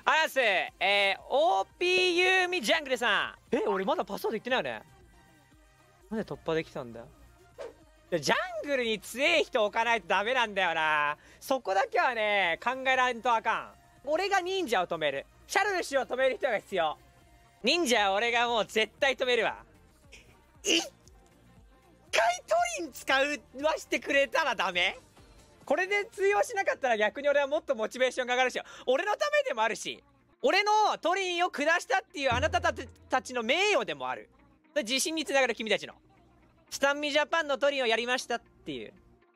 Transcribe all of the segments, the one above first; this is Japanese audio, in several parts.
あやす、OPU ミジャングルさん。俺まだパスワード言ってないよね。なんで突破できたんだよ。ジャングルに強い人置かないとダメなんだよな。そこだけはね、考えらんとあかん。俺が忍者を止める。シャルル氏を止める人が必要。忍者は俺がもう絶対止めるわ。一回トリン使わしてくれたらダメ？これで通用しなかったら逆に俺はもっとモチベーションが上がるし、俺のためでもあるし、俺のトリンを下したっていうあなたたちの名誉でもある。自信につながる君たちの。スタンミジャパンのトリンをやりましたっていう。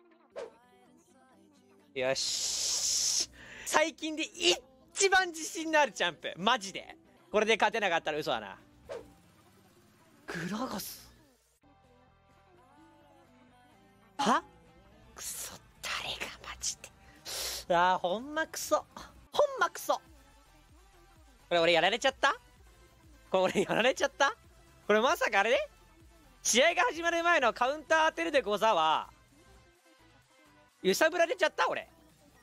よし。最近で一番自信のあるチャンプ。マジで。これで勝てなかったら嘘だな。グラガス。は？クソ、誰がマジで。ほんまクソ。ほんまクソ。これ俺やられちゃった？これ俺やられちゃった？これまさかあれね？試合が始まる前のカウンター当てるでござは、揺さぶられちゃった俺。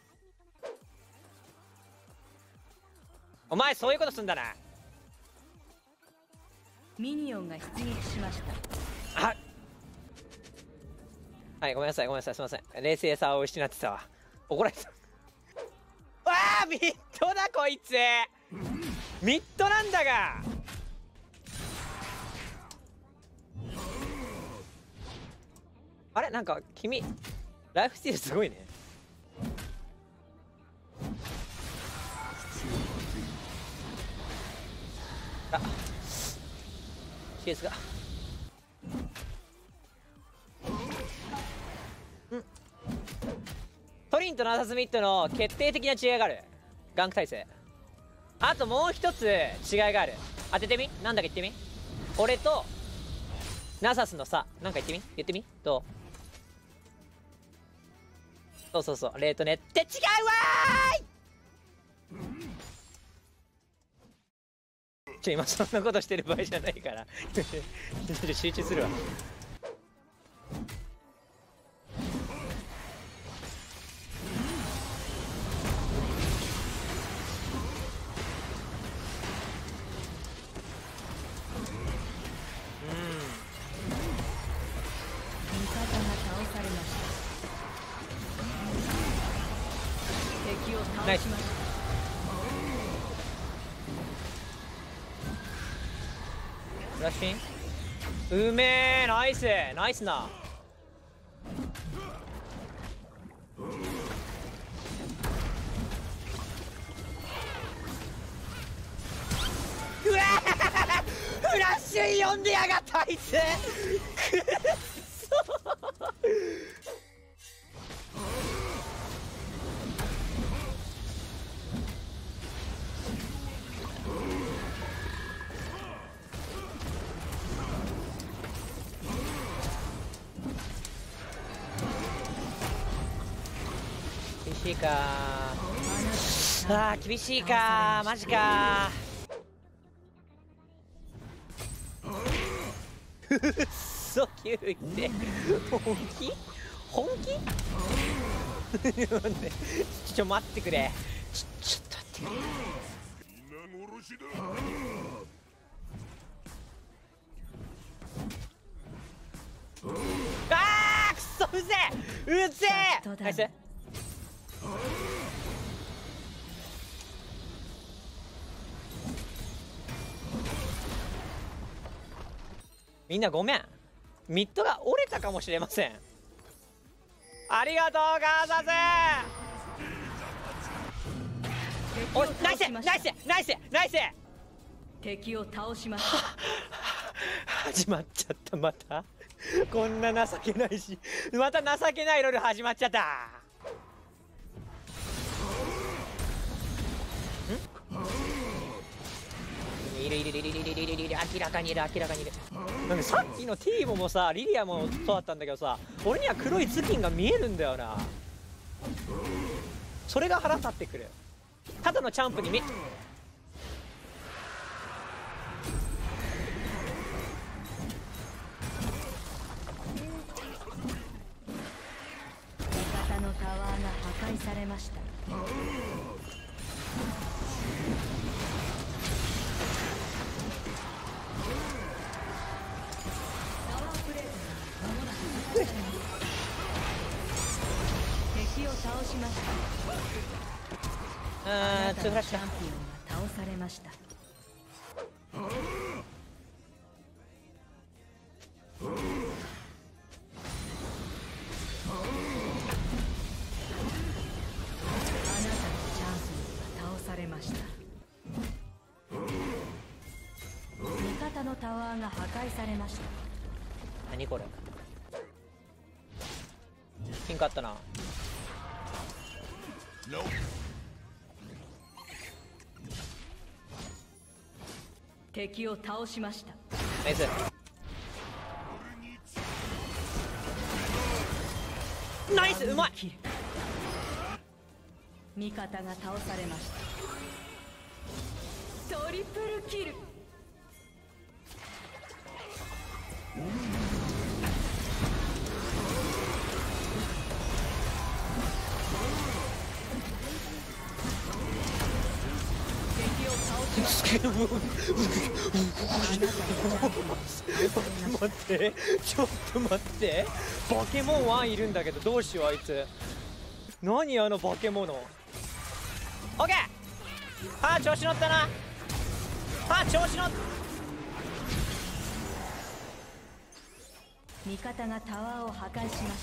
お前そういうことすんだな。 ミニオンが出撃しました。 はい、ごめんなさい、ごめんなさい、すいません。冷静さを失ってたわ。怒られた。ミッドだこいつ。ミッドなんだが。あれ、なんか君ライフスティールすごいね。ケースがトリンとナーサスミッドの決定的な違いがある。ガンク耐性。あともう一つ違いがある。当ててみ。なんだか言ってみ。俺とナサスの差なんか言ってみ。言ってみ。どう？そうレートねって違うわーい。今そんなことしてる場合じゃないから集中するわ。ナイス。フラッシュイン。うめえ、ナイスナイスな。うわフラッシュイン読んでやがったあいつ。くっそ厳しいか厳しいかマジかうっそ9って本気待ってくれちょっと待ってくれ。くそうぜナイス。みんなごめん、ミッドが折れたかもしれません。ありがとうガーザズ。おいナイス敵を倒しました。 始まっちゃった。またこんな情けないし、また情けないロール始まっちゃった。いる明らかにいる。なんでさっきのティーモもさリリアもそうだったんだけどさ、俺には黒い頭巾が見えるんだよな。それが腹立ってくる。ただのチャンプに味方のタワーが破壊されました。 敵を倒しました。 ツーフラッシュだ。 チャンピオンが倒されました。のタワーが破壊されました。 何これ、ピンクあったな。 敵を倒しました。 ナイス。ナイス、うまい。 味方が倒されました。トリプルキル。 待って、ちょっと待って、バケモン1いるんだけどどうしよう。あいつ何、あのバケモノ。オッケー。あー調子乗ったな。あー調子乗った。 味方がタワーを破壊しました。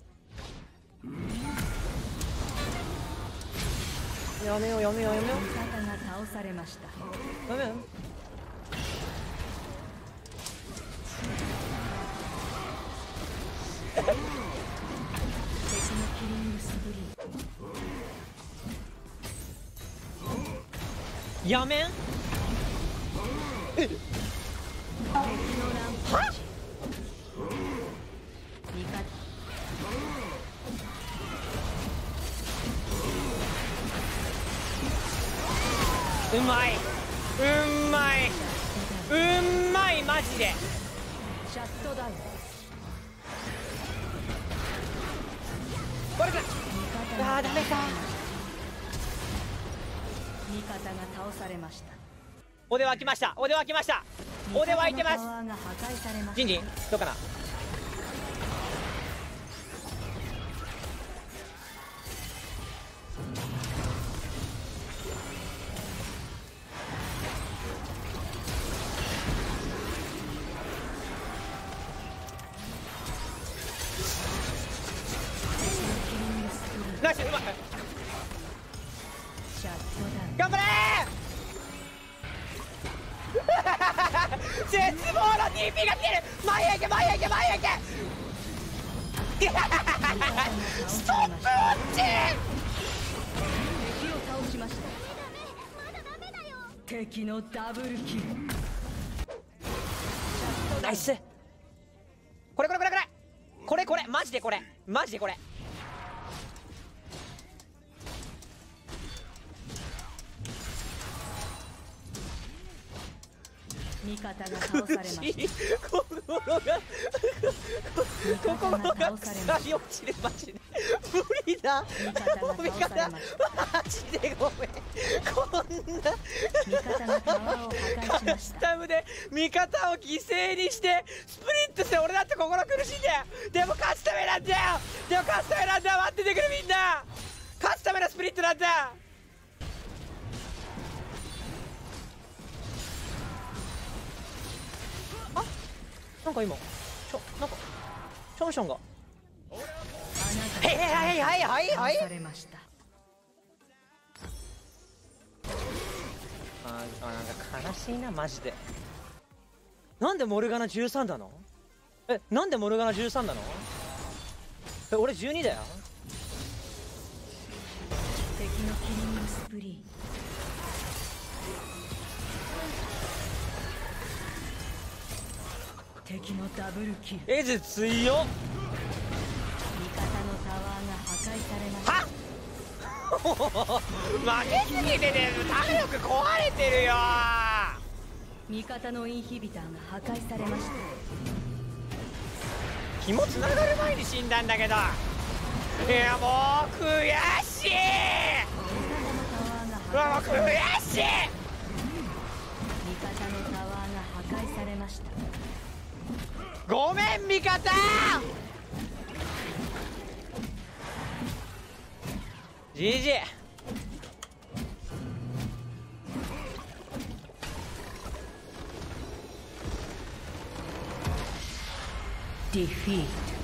やめようやめようやめよう。 味方が倒されました。 やめよう。 敵のキリングスプリー。 やめん。 敵のランパージ。味方。 うまい、うまい、うまい、マジで。 シャットダウン。 これか。あーダメか。 味方が倒されました。 おでは来ました。おでは来ました。おではいてます。ジンジンどうかな。ナイス、うまい。頑張れー絶望の TP が来てる。前へ行け前へ行け前へ行けストップウォッチ。 敵を倒しました。敵のダブルキル。 ナイス。これこれこれこれこれこれマジでこれマジでこれ。 味方が倒されました。 心が腐り落ちる。マジで無理だ。味方マジでごめん。こんな味方がタワーを破壊しました。 カスタムで味方を犠牲にしてスプリットして、俺だって心苦しいんだよ。でも勝つためなんだよ。でも勝つためなんだよ。待っててくれみんな。勝つためのスプリットなんだよ。なんか今なんかションションがはいはいはいはいはい。 されました。 なんか悲しいなマジで。なんでモルガナ13なの。なんでモルガナ13なの。俺12だよ。 敵のキリングスプリー。敵のダブルキル。 エズ強っ。 味方のタワーが破壊されました。 はっ負けすぎてね、体力壊れてるよ。 味方のインヒビターが破壊されました。 紐つながる前に死んだんだけど。いやもう悔しい。うわもう悔しい。 味方のタワーが破壊されました。 ごめん味方。 GG。 Defeat。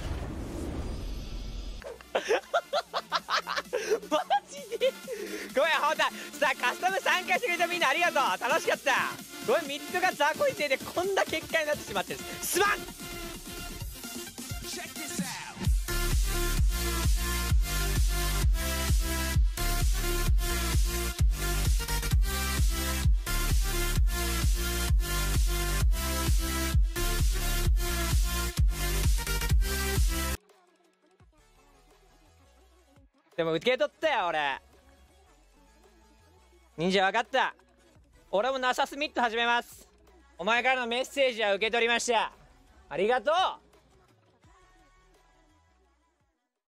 マジでごめん、ほんとさ、カスタム参加してくれたみんなありがとう。楽しかった。ごめん、ミッドが雑魚いせいでこんな結果になってしまってる。すまん。でも受け取ったよ俺。忍者分かった。俺もナサスミット始めます。お前からのメッセージは受け取りました。ありがとう。